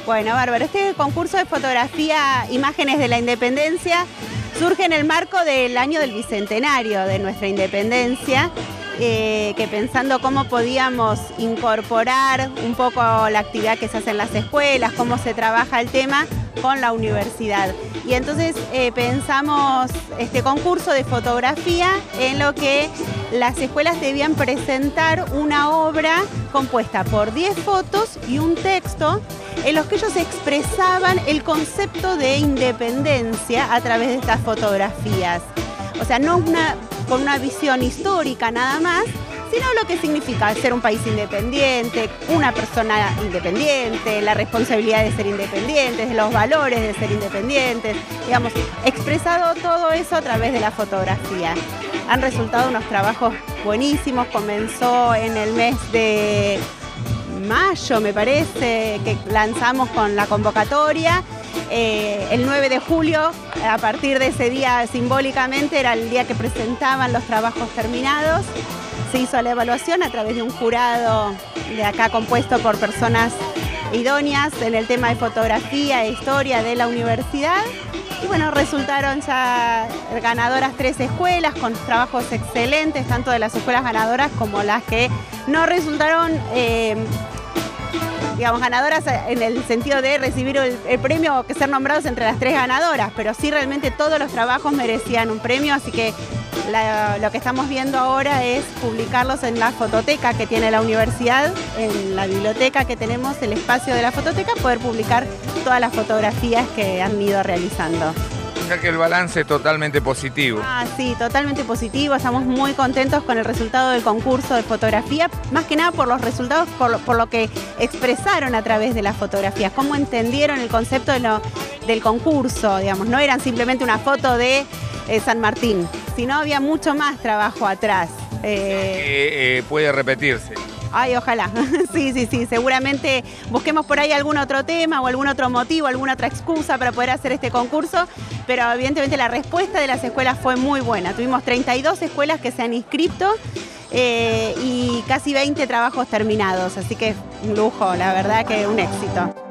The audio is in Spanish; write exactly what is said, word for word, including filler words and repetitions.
Bueno, bárbaro. Este concurso de fotografía Imágenes de la Independencia surge en el marco del año del bicentenario de nuestra independencia, eh, que pensando cómo podíamos incorporar un poco la actividad que se hace en las escuelas, cómo se trabaja el tema con la universidad. Y entonces eh, pensamos este concurso de fotografía en lo que las escuelas debían presentar una obra compuesta por diez fotos y un texto en los que ellos expresaban el concepto de independencia a través de estas fotografías. O sea, no una, con una visión histórica nada más, sino lo que significa ser un país independiente, una persona independiente, la responsabilidad de ser independientes, los valores de ser independientes, digamos, expresado todo eso a través de la fotografía. Han resultado unos trabajos buenísimos, comenzó en el mes de mayo, me parece, que lanzamos con la convocatoria. Eh, el nueve de julio, a partir de ese día simbólicamente, era el día que presentaban los trabajos terminados. Se hizo la evaluación a través de un jurado de acá compuesto por personas idóneas en el tema de fotografía e historia de la universidad. Y bueno, resultaron ya ganadoras tres escuelas con trabajos excelentes, tanto de las escuelas ganadoras como las que no resultaron eh, digamos, ganadoras en el sentido de recibir el, el premio o que ser nombrados entre las tres ganadoras, pero sí realmente todos los trabajos merecían un premio, así que la, lo que estamos viendo ahora es publicarlos en la fototeca que tiene la universidad, en la biblioteca que tenemos, el espacio de la fototeca, poder publicar todas las fotografías que han ido realizando. O sea que el balance es totalmente positivo. Ah, sí, totalmente positivo. Estamos muy contentos con el resultado del concurso de fotografía, más que nada por los resultados, por lo, por lo que expresaron a través de las fotografías, cómo entendieron el concepto de lo, del concurso, digamos. No eran simplemente una foto de eh, San Martín, sino había mucho más trabajo atrás. Eh, eh, eh, puede repetirse. Ay, ojalá. Sí, sí, sí. Seguramente busquemos por ahí algún otro tema o algún otro motivo, alguna otra excusa para poder hacer este concurso, pero evidentemente la respuesta de las escuelas fue muy buena. Tuvimos treinta y dos escuelas que se han inscrito eh, y casi veinte trabajos terminados, así que un lujo, la verdad que un éxito.